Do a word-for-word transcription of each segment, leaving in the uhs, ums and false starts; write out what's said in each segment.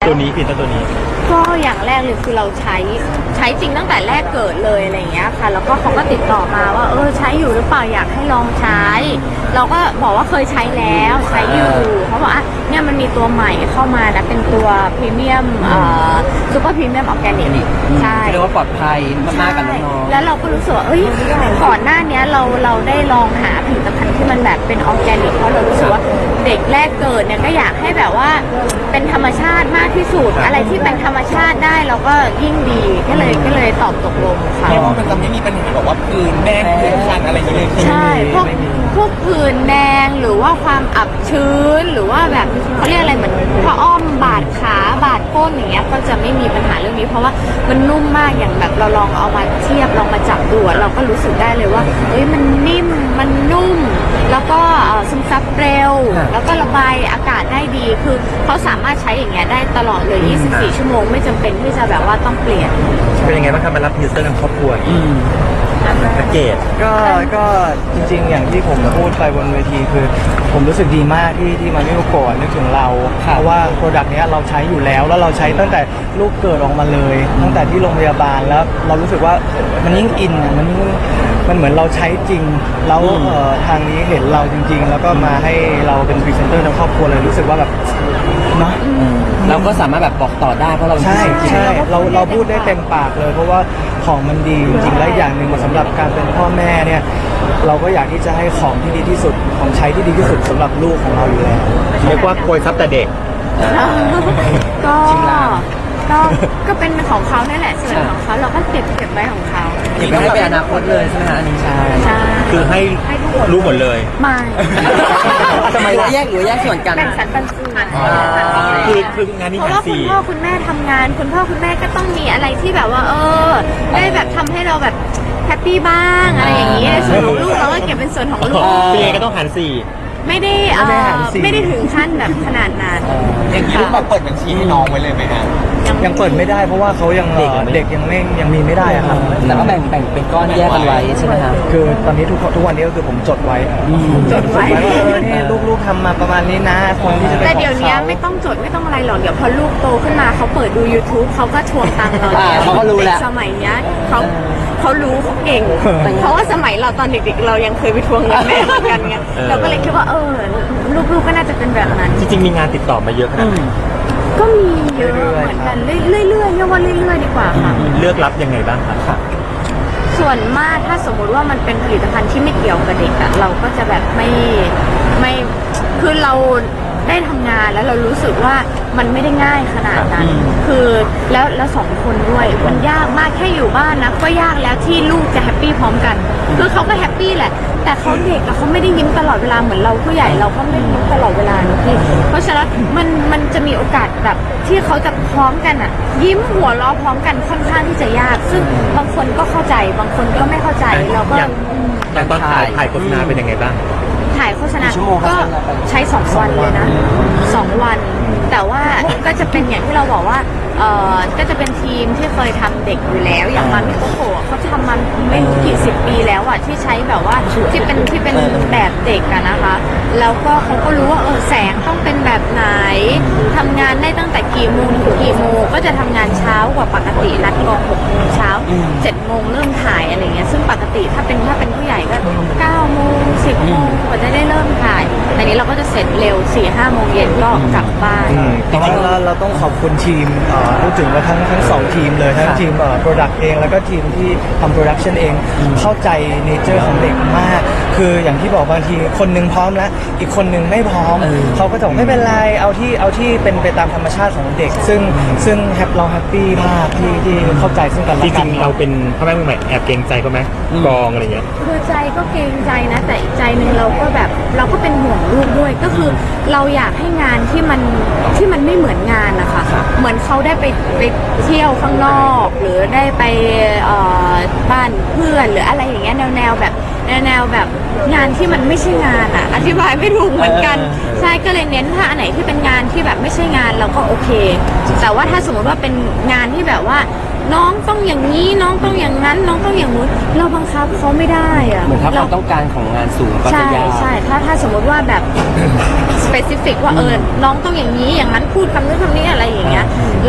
ตัวนี้ผิดตัวนี้ก็อย่างแรกเลยคือเราใช้ใช้จริงตั้งแต่แรกเกิดเลยอะไรอย่างเงี้ยค่ะแล้วก็เขาก็ติดต่อมาว่าเออใช้อยู่หรือเปล่าอยากให้ลองใช้ เราก็บอกว่าเคยใช้แล้วใช้อยู่เขาบอกอ่ะเนี่ยมันมีตัวใหม่เข้ามานะเป็นตัวพรีเมียมเอ่อซูเปอร์พรีเมียมออร์แกนิกใช่เรียกว่าปลอดภัยมากๆกับน้องๆแล้วเราก็รู้สึกว่าเอ้ยก่อนหน้านี้เราเราได้ลองหาผลิตภัณฑ์ที่มันแบบเป็นออร์แกนิกเพราะเรารู้สึกว่าเด็กแรกเกิดเนี่ยก็อยากให้แบบว่าเป็นธรรมชาติมากที่สุดอะไรที่เป็นธรรมชาติได้เราก็ยิ่งดีก็เลยก็เลยตอบตกลงค่ะเพราะว่ามันจะไม่มีปัญหาบอกว่าผื่นแดงผื่นคันอะไรอย่างเงี้ยใช่พวกพวกผื่นแดงหรือว่าความอับชื้นหรือว่าแบบเขาเรียกอะไรเหมือนผ้าอ้อมบาดขาบาดก้นอย่างเงี้ยก็จะไม่มีปัญหาเรื่องนี้เพราะว่ามันนุ่มมากอย่างแบบเราลองเอามาเทียบลองมาจับดูเราก็รู้สึกได้เลยว่าเฮ้ยมันนิ่มมันนุ่มแล้วก็ซึมซับเร็วแล้วก็ระบายอากาศได้ดีคือเขาสามารถใช้อย่างเงี้ยได้ตลอดเลยยี่สิบสี่ชั่วโมงไม่จำเป็นที่จะแบบว่าต้องเปลี่ยนเป็นยังไงบ้างครับมารับยูเซอร์ทั้งครอบครัวแพ็กเกจก็ก็จริงๆอย่างที่ผมพูดไปบนเวทีคือผมรู้สึกดีมากที่ที่มามิโอโกะนึกถึงเราเพราะว่าโปรดักต์นี้เราใช้อยู่แล้วแล้วเราใช้ตั้งแต่ลูกเกิดออกมาเลยตั้งแต่ที่โรงพยาบาลแล้วเรารู้สึกว่ามันยิ่งอินมันยิ่งมันเหมือนเราใช้จริงแล้วทางนี้เห็นเราจริงๆแล้วก็มาให้เราเป็นพรีเซนเตอร์ทั้งครอบครัวเลยรู้สึกว่าแบบเนาะเราก็สามารถแบบบอกต่อได้เพราะเราใช่ใช่เราเราพูดได้เต็มปากเลยเพราะว่าของมันดีจริงๆและอย่างหนึ่งสำหรับการเป็นพ่อแม่เนี่ยเราก็อยากที่จะให้ของที่ดีที่สุดของใช้ที่ดีที่สุดสำหรับลูกของเราอยู่แล้วเรียกว่าโกยซับแต่เด็กก็ก็ก็เป็นของเขานั่นแหละส่วนของเขาเราก็เก็บเก็บไว้ของเขาเก็บไว้ให้เป็นอนาคตเลยใช่ไหมฮะนี่ใช่ใช่คือให้รู้หมดเลยไม่ทำไมแยกหรือแยกส่วนกันแบ่งสรรปันส่วนคือคืองานนี้เพราะว่าคุณพ่อคุณแม่ทำงานคุณพ่อคุณแม่ก็ต้องมีอะไรที่แบบว่าเออได้แบบทำให้เราแบบแฮปปี้บ้างอะไรอย่างนี้ส่วนของลูกเราก็เก็บเป็นส่วนของลูกพี่เอก็ต้องหันสี่ไม่ได้เออไม่ได้ถึงขั้นแบบขนาดนั้นอย่างนี้ลูกมาเปิดบัญชีให้น้องไว้เลยไหมฮะยังเปิดไม่ได้เพราะว่าเขายังเด็กยังไม่ยังมีไม่ได้อะครับแต่ก็แบ่งแบ่งเป็นก้อนแยกกันไว้ใช่ไหมครับคือตอนนี้ทุกทุกวันนี้ก็คือผมจดไว้จดไว้ว่าเออนี่ลูกๆทำมาประมาณนี้นะคนที่จะแต่เดี๋ยวนี้ไม่ต้องจดไม่ต้องอะไรหรอกเดี๋ยวพอลูกโตขึ้นมาเขาเปิดดู YouTube เขาก็ทวงตังค์เราเขาก็รู้แล้วสมัยนี้เขาเขารู้เขาเก่งเพราะว่าสมัยเราตอนเด็กๆเรายังเคยไปทวงเงินแม่เหมือนกันไงเราก็เลยคิดว่าเออลูกๆก็น่าจะเป็นแบบนั้นจริงๆมีงานติดต่อมาเยอะขนาดไหนก็มีเยอะเหมือนกันเรื่อยๆเรียกว่าเรื่อยๆดีกว่าค่ะเลือกรับยังไงบ้างคะส่วนมากถ้าสมมุติว่ามันเป็นผลิตภัณฑ์ที่ไม่เกี่ยวกับเด็กอะเราก็จะแบบไม่ไม่คือเราได้ทำงานแล้วเรารู้สึกว่ามันไม่ได้ง่ายขนาดนั้นคือแล้วแล้วสองคนด้วยมันยากมากแค่อยู่บ้านนะก็ยากแล้วที่ลูกจะแฮปปี้พร้อมกันคือเขาก็แฮปปี้แหละแต่เขาเด็กอะเขาไม่ได้ยิ้มตลอดเวลาเหมือนเราผู้ใหญ่เราก็ไม่ได้ยิ้มตลอดเวลานะพี่เพราะฉะนั้นมันมันจะมีโอกาสแบบที่เขาจะพร้อมกันอะยิ้มหัวเราะพร้อมกันค่อนข้างที่จะยากซึ่งบางคนก็เข้าใจบางคนก็ไม่เข้าใจเราก็อย่างตอนถ่ายถ่ายโฆษณาเป็นยังไงบ้างถ่ายโฆษณาก็ใช้สองวันเลยนะสองวันแต่ว่าก็จะเป็นอย่างที่เราบอกว่าเออก็จะเป็นทีมที่เคยทำเด็กอยู่แล้วอย่างมันโคโค่เขาทำมันไม่รู้กี่สิบปีแล้วอ่ะที่ใช้แบบว่าที่เป็นที่เป็นแบบเด็กอะนะคะแล้วก็เขาก็รู้ว่าเออแสงต้องเป็นแบบไหนทำงานได้ตั้งแต่กี่โมงถึงกี่โมงก็จะทำงานเช้ากว่าปกตินัดกองหกโมงเช้าเจ็ดโมงเริ่มถ่ายอะไรเงี้ยซึ่งปกติถ้าเป็นถ้าเป็นผู้ใหญ่ก็เก้าโมงสิบโมงกว่าจะได้เริ่มถ่ายแต่นี้เราก็จะเสร็จเร็วสี่ห้าโมงเย็นก็กลับบ้านแต่ว่าเราเราต้องขอบคุณทีมพูดถึงว่าทั้งทั้งสองทีมเลยทั้งทีมเอ่อ product เองแล้วก็ทีมที่ทำ production เองเข้าใจเนเจอร์ของเด็กมากคืออย่างที่บอกบางทีคนนึงพร้อมแล้วอีกคนนึงไม่พร้อมเขาก็จะไม่เป็นไรเอาที่เอาที่เป็นไปตามธรรมชาติของเด็กซึ่งซึ่งแฮปเราแฮปปี้มากที่ที่เข้าใจซึ่งกันและกันจริงๆเราเป็นพ่อแม่มือใหม่แอบเกรงใจก็ไหมกองอะไรเงี้ยคือใจก็เกรงใจนะแต่อีกใจนึงเราก็แบบเราก็เป็นห่วงลูกด้วยก็คือเราอยากให้งานที่มันที่มันไม่เหมือนงานนะคะเหมือนเขาได้ไปไปเที่ยวข้างนอกหรือได้ไปบ้านเพื่อนหรืออะไรอย่างเงี้ยแนวแนวแบบแนวแนวแบบงานที่มันไม่ใช่งานอ่ะอธิบายไม่ถูกเหมือนกันใช่ก็เลยเน้นถ้าอันไหนที่เป็นงานที่แบบไม่ใช่งานเราก็โอเคแต่ว่าถ้าสมมติว่าเป็นงานที่แบบว่าน้องต้องอย่างนี้น้องต้องอย่างนั้นน้องต้องอย่างนู้นเราบังคับเขาไม่ได้อะเหมือนถ้าความต้องการของงานสูงก็จะยากใช่ใช่ถ้าถ้าสมมติว่าแบบ specific ว่าเออน้องต้องอย่างนี้อย่างนั้นพูดคำนู้นคำนี้อะไรอย่างเงี้ย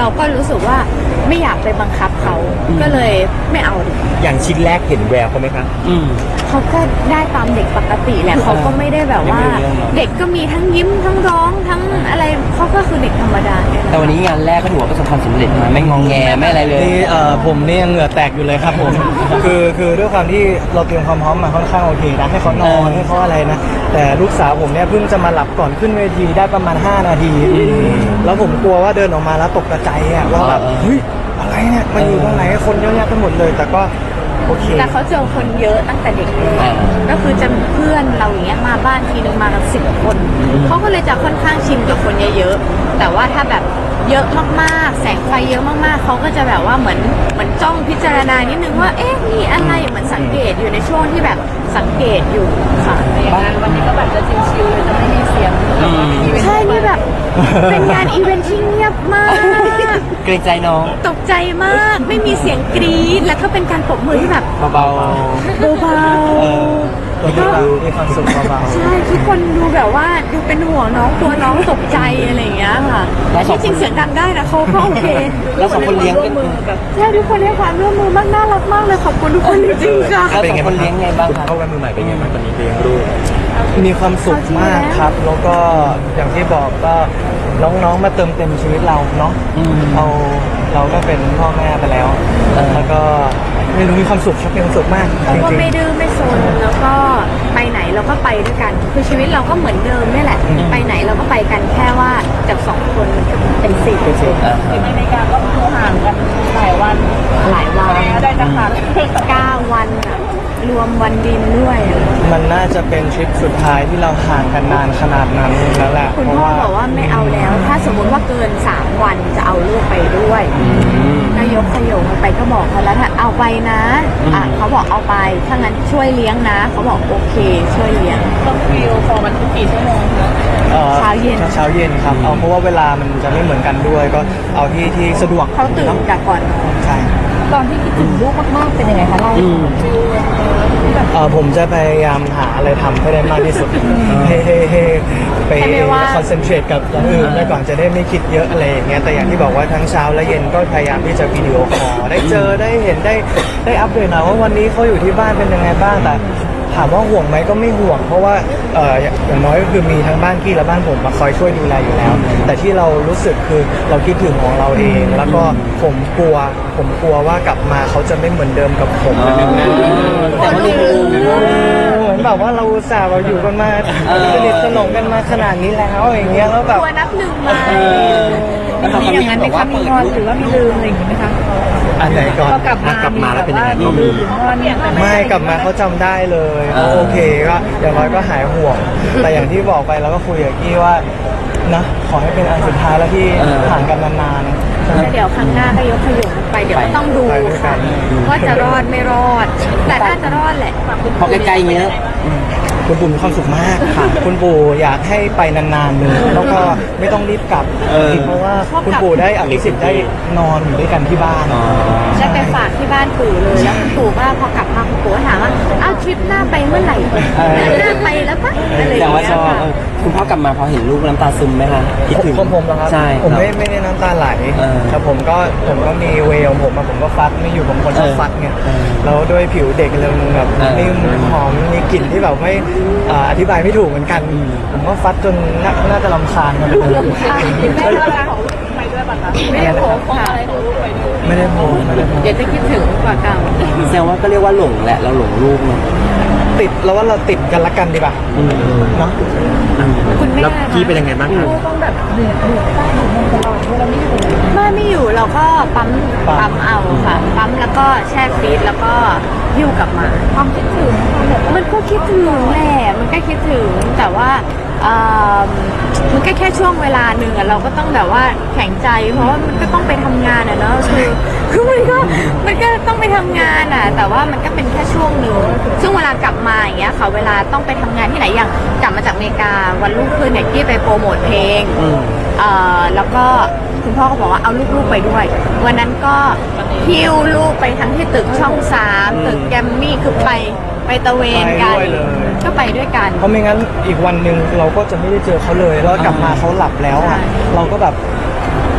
เราก็รู้สึกว่าไม่อยากไปบังคับเขาก็เลยไม่เอาดีกว่าอย่างชิ้นแรกเห็นแววเขาไหมคะอืมเขาก็ได้ตามเด็กปกติแหละเขาก็ไม่ได้แบบว่าไม่มีเรื่องหรอกเด็กก็มีทั้งยิ้มทั้งร้องทั้งอะไรเขาก็คือเด็กธรรมดาเนี่ยแต่วันนี้งานแรกก็ถือว่าประสบความสำเร็จนะไม่งองแงไม่อะไรเลยนี่เอ่อผมนี่ยังเหงื่อแตกอยู่เลยครับผม คือคือด้วยความที่เราเตรียมความพร้อมมาค่อนข้างโอเคนะให้เขานอนให้เขาอะไรนะแต่ลูกสาวผมเนี่ยเพิ่งจะมาหลับก่อนขึ้นเวทีได้ประมาณห้านาที แล้วผมกลัวว่าเดินออกมาแล้วตกใจอ่ะว่าแบบเฮ้ยอะไรเนี่ยมันอยู่ตรงไหนคนเยอะแยะไปหมดเลย แต่ก็โอเคแต่เขาเจอคนเยอะตั้งแต่เด็กเลยอ่าก็คือจะมีเพื่อนเราอย่างเงี้ยมาบ้านทีนึงมากันสิบคนเขาก็เลยจะค่อนข้างชินกับคนเยอะๆแต่ว่าถ้าแบบเยอะมากๆแสงไฟเยอะมากๆเขาก็จะแบบว่าเหมือนเหมือนจ้องพิจารณานิดนึงว่าเอ๊ะมีอะไรเหมือนสังเกตอยู่ในช่วงที่แบบสังเกตอยู่ค่ะบ้านวันนี้ก็แบบจะชิวๆเลยจะไม่มีเสียงใช่นี่แบบเป็นงานอีเวนท์ที่เงียบมากเกรงใจน้องตกใจมากไม่มีเสียงกรี๊ดแล้วก็เป็นการปรบมือที่แบบเบาเบาๆเออตัวที่เรามีความสุขเบาๆใช่ทุกคนดูแบบว่าดูเป็นห่วงน้องกลัวน้องตกใจอะไรอย่างเงี้ยค่ะแต่ที่จริงเสียงดังได้นะเขาก็โอเคแล้วสองคนเลี้ยงกันใช่ทุกคนให้ความร่วมมือมากน่ารักมากเลยขอบคุณทุกคนจริงๆค่ะแล้วสองคนเลี้ยงไงบ้างคุณครับพ่อแม่มือใหม่เป็นไงบ้างตอนนี้เลี้ยงลูกๆมีความสุขมากครับ แล้วก็อย่างที่บอกก็น้องๆมาเติมเต็มชีวิตเราเนาะอืมเราเราก็เป็นพ่อแม่ไปแล้วเออแล้วก็ไม่รู้มีความสุขครับมีความสุขมากเราจก็ริงไม่ดื้อไม่ซนแล้วก็ไปไหนเราก็ไปด้วยกัน คือชีวิตเราก็เหมือนเดิมนี่แหละ ไปไหนเราก็ไปกันแค่ว่าจากสองคนมันก็เป็นสี่ๆเป็นสิอ่าฮะในการก็คือห่างกันหลายวันหลายวันได้จะขาดเก้าวันอะรวมวันบินด้วยอะมันน่าจะเป็นทริปสุดท้ายที่เราห่างกันนานขนาดนั้นแล้วแหละคุณเพราะพ่อว่าบอกว่าไม่เอาแล้ว ถ้าสมมุติว่าเกินสามวันจะเอาลูกไปด้วยนายกขยงไปก็บอกเขาแล้วถ้าเอาไปนะอ่ะเขาบอกเอาไปถ้างั้นช่วยเลี้ยงนะเขาบอกโอเคช่วยเลี้ยงต้องวิวฟอร์มันกี่ชั่วโมงคะอ่อเช้าเย็นเช้าเย็นครับเอาเพราะว่าเวลามันจะไม่เหมือนกันด้วย ก็เอาที่ที่สะดวกเขาตื่นจากก่อนใช่ตอนที่คิดถึงลูกมากๆเป็นยังไงคะเล่าให้ฟังเออผมจะพยายามหาอะไรทำให้ได้มากที่สุดให้ให้ให้ไปให้ไม่ว่างคอนเซนเทรตกับอย่างอื่นไปก่อนจะได้ไม่คิดเยอะอะไรอย่างเงี้ยแต่อย่างที่บอกว่าทั้งเช้าและเย็นก็พยายามที่จะวิดีโอคอลได้เจอได้เห็นได้ได้อัปเดตนะว่าวันนี้เขาอยู่ที่บ้านเป็นยังไงบ้างแต่ถามว่าห่วงไหมก็ไม่ห่วง เพราะว่าเอออย่างอย่างน้อยก็คือมีทั้งบ้านพี่และบ้านผมมาคอยช่วยดูแลอยู่แล้ว แต่ที่เรารู้สึกคือเราคิดถึงของเราเอง แล้วก็ผมกลัวผมกลัวว่ากลับมาเขาจะไม่เหมือนเดิมกับผมแต่ว่าดูเหมือนแบบว่าเราอุตส่าห์เราอยู่กันมาเออสนิทสนมกันมาขนาดนี้แล้วอย่างเงี้ยแล้วแบบตัวนับหนึ่งไหมแล้วเขามีอย่างนั้นไหมคะมีงอนหรือว่ามีลืมอะไรอย่างงี้ไหมคะอันไหนก่อนพอกลับมากลับมาแล้วเป็นยังไงมีลืมหรืองอนเนี่ยไม่กลับมาเขาจำได้เลยเออโอเคก็อย่างน้อยก็หายห่วง แต่อย่างที่บอกไปเราก็คุยกับกี้ว่านะขอให้เป็นอันสุดท้ายแล้วที่ห่างกันนานๆใช่ไหมแล้วเดี๋ยวครั้งหน้าก็ยกขยงไปเดี๋ยวก็ต้องดูไปด้วยกัค่ะนว่าจะรอดไม่รอด แต่น่าจะรอดแหละพอใกล้ๆอย่างเงี้ยคุณปู่มีความสุขมากค่ะ คุณปู่อยากให้ไปนานๆเลยแล้วก็ไม่ต้องรีบกลับเออเพราะว่าคุณปู่ได้อภิสิทธิ์ได้นอนอยู่ด้วยกันที่บ้านอ๋อได้ไปฝากที่บ้านปู่เลย แล้วคุณปู่ก็พอกลับมาคุณปู่ก็ถามว่าอ้าวทริปหน้าไปเมื่อไหร่เออหน้าไปแล้วปะอะไรอแต่ย่างว่าเงี้ชยอบค่ะเออคุณพ่อกลับมาพอเห็นลูกน้ำตาซึมไหมคะคิดถึงของผมนะครับใช่ผมไม่ครับไม่ได้น้ำตาไหลเออแต่ผมก็ผมก็มีเวลผมอะผมก็ฟัดไม่อยู่ผมคนชอบเออฟัดไงเออแล้วด้วยผิวเด็กเลยมันแบบเออนิ่มหอมมีกลิ่นที่แบบไม่อ่าอธิบายไม่ถูกเหมือนกัน ผมก็ฟัดจนน่าน่าจะรำคาญกันเลยแม่ก็รักของลูกไปด้วยป่ะคะไม่ได้โพสต์ค่ะของลูกไปด้วยไม่ได้โพสต์ไม่ได้โพสต์เดี๋ยวจะคิดถึงกว่าเก่าแสดงว่าก็เรียกว่าหลงแหละเราหลงลูกเนาะติดแล้วว่าเราติดกันละกันดีป่ะอืมเนาะคุณแม่แล้วพี่เป็นยังไงบ้างครับต้องแบบหนึ่งหนึ่งใต้หนึ่งตลอดเวลาไม่อยู่แม่ไม่อยู่เราก็ปั๊มปั๊มเอาค่ะ ปั๊มแล้วก็แช่ฟรีซแล้วก็หิ้วกลับมาความคิดถึงความแบบมันก็คิดถึงแหละ มันก็คิดถึง แต่ว่าเอิ่มมันก็แค่ช่วงเวลาหนึ่งอะเราก็ต้องแบบว่าแข็งใจ เพราะว่ามันก็ต้องไปทำงานอะเนาะ คือคือมันก็มันก็ต้องไปทำงานอะแต่ว่ามันก็เป็นแค่ช่วงหนึ่งซึ่งเวลากลับมาอย่างเงี้ยค่ะ เวลาต้องไปทำงานที่ไหนอย่างกลับมาจากอเมริกาวันรุ่งขึ้นเนี่ยกี้ไปโปรโมทเพลงอืมเอ่อแล้วก็คุณพ่อก็บอกว่าเอาลูกๆไปด้วย วันนั้นก็หิ้วลูกไปทั้งที่ตึกช่องสามตึกแกรมมี่คือไปไปตะเวนกันไปด้วยเลยก็ไปด้วยกันเพราะไม่งั้นอีกวันหนึ่งเราก็จะไม่ได้เจอเขาเลยแล้วกลับมาเขาหลับแล้วใช่อะเราก็แบบ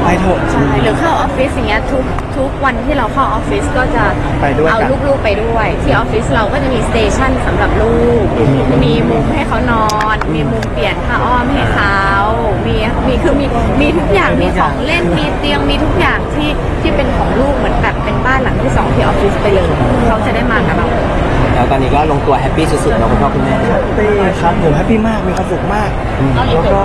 ไปเถอะใช่หรือเข้าออฟฟิศอย่างเงี้ยทุกทุกวันที่เราเข้าออฟฟิศก็จะไปด้วยเอากันลูกๆไปด้วยที่ออฟฟิศเราก็จะมีสเตชันสำหรับลูกมีมุมให้เขานอน มีมุมเปลี่ยนผ้าอ้อมให้เขามีมีคือมีมีทุกอย่างมีของเล่นมีเตียงมีทุกอย่างที่ที่เป็นของลูกเหมือนแบบเป็นบ้านหลังที่สองที่ออฟฟิศไปเลยเขาจะได้มากับเราแล้วตอนนี้ก็ลงตัวแฮปปี้สุดๆเนาะคุณพ่อคุณแม่แฮปปี้ครับผมแฮปปี้มากมีความสุขมากแล้วก็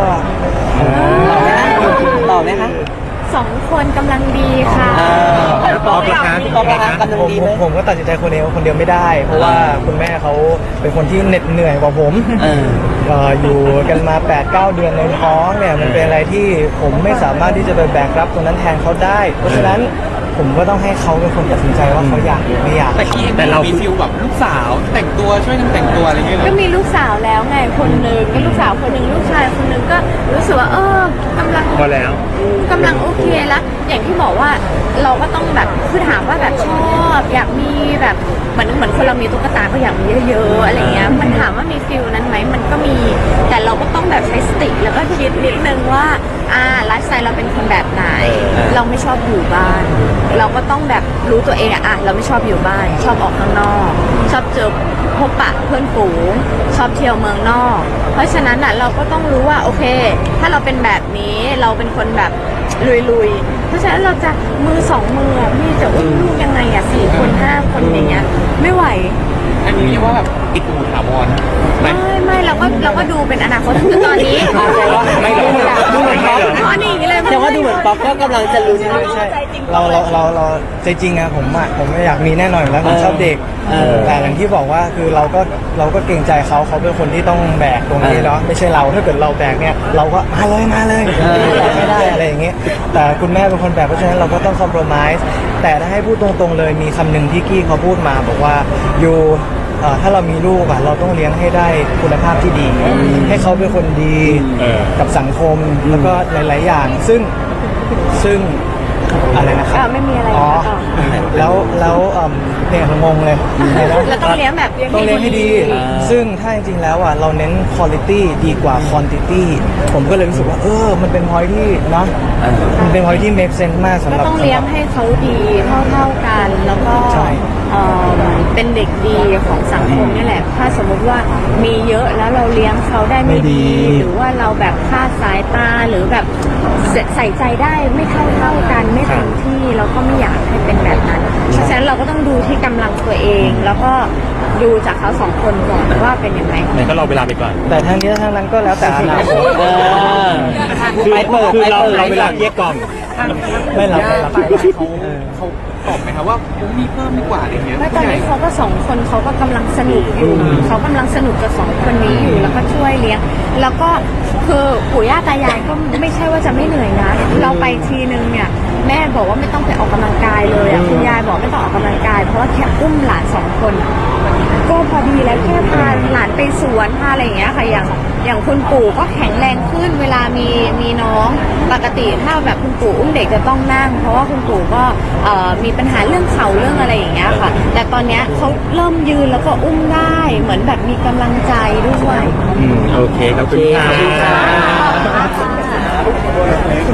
ต่อไหมคะสองคนกำลังดีค่ะตอบราคาต่อไหมคะกำลังผมดีผไหมมผมก็ตัดสินใจคนเดียวคนเดียวไม่ได้ เพราะว่าคุณแม่เขาเป็นคนที่เหน็ดเหนื่อยกว่าผมเออเอ่ออยู่กันมา แปดเก้า เดือนในท้องเนี่ยมันเป็นอะไรที่ผมไม่สามารถที่จะไปแบกรับตรงนั้นแทนเขาได้ เพราะฉะนั้นผมก็ต้องให้เขาเป็นคนตัดสินใจว่าเขาอยากหรือไม่อยากแต่ที่เองแต่เรามีมีฟิลแบบลูกสาวแต่งตัวช่วยกันแต่งตัวอะไรเงี้ยเหรก็อมีลูกสาวแล้วไงคนหนึ่งมีลูกสาวคนหนึ่งลูกชายคนหนึ่งก็รู้สึกว่าเออกำลังพอแล้วกำลังโอเคแล้วอย่างที่บอกว่าเราก็ต้องแบบคือถามว่าแบบชอบอยากมีแบบเหมือนเหมือนคนเรามีตุ๊กตาก็อยากมีเยอะๆอะไรเงี้ยมันถามว่ามีฟิลนั้นไหมมันก็มี แต่เราก็ต้องแบบใช้สติแล้วก็คิดนิดนึงว่าอ่าไลฟ์สไตล์เราเป็นคนแบบไหน เราไม่ชอบอยู่บ้าน เราก็ต้องแบบรู้ตัวเองอะอ่ะเราไม่ชอบอยู่บ้าน ชอบออกข้างนอก ชอบเจอพบปะเพื่อนฝูงชอบเที่ยวเมืองนอก เพราะฉะนั้นอะเราก็ต้องรู้ว่าโอเค ถ้าเราเป็นแบบนี้เราเป็นคนแบบลุยๆ เพราะฉะนั้นเราจะมือสองมืออะพี่จะอุ้มลูกยังไงอะสี่คนห้าคนอย่างเงี้ยไม่ไหวอันนี้เรียกว่าแบบติดหูถาวรไหมไม่ไม่เราก็เราก็ดูเป็นอนาคตคือตอนนี้ไม่หรอกดูเหมือนป๊อปอ๋อนี่อย่างนี้เลยแต่ว่าดูเหมือนป๊อปก็กำลังจะลุ้นไม่ใช่เราเราเราเราใจจริงอะผมอะผมไม่อยากมีแน่นอนอยู่แล้วผมชอบเด็กเออแต่อย่างที่บอกว่าคือเราก็เราก็เกรงใจเขาเขาเป็นคนที่ต้องแบกตรงนี้เนาะไม่ใช่เราถ้าเกิดเราแบกเนี่ยเราก็มาเลยมาเลยไม่ได้อะไรอย่างเงี้ยแต่คุณแม่เป็นคนแบกเพราะฉะนั้นเราก็ต้องคอมโพรไมซ์แต่ถ้าให้พูดตรงๆเลยมีคำหนึ่งที่กี้เขาพูดมาบอกว่าอยู่เอ่อถ้าเรามีลูกอะเราต้องเลี้ยงให้ได้คุณภาพที่ดี ให้เขาเป็นคนดีเออกับสังคมแล้วก็หลาย ๆ อย่าง ซึ่งซึ่งอะไรนะครัอ่าไม่มีอะไรอ๋อต่อแล้วแล้วเอิ่มเนี่ยงงเลยอะไรนะเราต้องเลี้ยงแบบต้องเลี้ยงให้ดี ซึ่งถ้าจริง ๆ แล้วอ่ะเราเน้นคุณภาพดีกว่า quantity ผมก็เลยรู้สึกว่าเออมันเป็น point ที่เนาะมันเป็น point ที่ make sense มากสำหก็รับต้องเลี้ยงให้เขาดีเท่าๆกัน แล้วก็ใช่เอ่อเป็นเด็กดีของสังคมนี่แหละ ถ้าสมมุติว่ามีเยอะแล้วเราเลี้ยงเขาได้ไม่ดี หรือว่าเราแบบคลาดสายตาหรือแบบใส่ใส่ใจได้ไม่เท่าเท่าๆกันไม่เต็มที่เราก็ไม่อยากให้เป็นแบบนั้นเพราะฉะนั้นเราก็ต้องดูที่กำลังตัวเอง แล้วก็ดูจากเขาสองคนก่อนว่าเป็นยังไงงั้นก็รอเวลาไปก่อนแต่ทั้งนี้ทั้งนั้นก็แล้วแต่อนาคตเออคือไปเปิดคือไปเราเปิดเราเวลาเกลี้ยกล่อมไม่รับไม่รับเขาเขาตอบไหมครับว่าผมมีเพิ่มดีกว่าอะไรเงี้ยไม่ตอนนี้เขาก็สองคนเขาก็กำลังสนุกอยู่เขากำลังสนุกกับสองคนนี้อยู่แล้วก็ช่วยเลี้ยง แล้วก็คือปู่ย่าตายายก็ไม่ใช่ว่าจะไม่เหนื่อยนะ เราไปทีนึงเนี่ยแม่บอกว่าไม่ต้องไปออกกำลังกายเลยอ่ะคุณยายบอกไม่ต้องออกกำลังกาย เพราะว่าแค่อุ้มหลานสองคนอะก็พอดีแล้วแค่พาหลานไปสวนพาอะไรอย่างเงี้ยค่ะอย่างอย่างคุณปู่ก็แข็งแรงขึ้นเวลามีมีน้องปกติถ้าแบบคุณปู่อุ้มเด็กจะต้องนั่ง เพราะว่าคุณปู่ก็เอ่อมีปัญหาเรื่องเข่าเรื่องอะไรอย่างเงี้ยค่ะ แต่ตอนเนี้ยเขาเริ่มยืนแล้วก็อุ้มได้เหมือนแบบมีกำลังใจด้วยอืม โอเค ขอบคุณค่ะขอบคุณค่ะ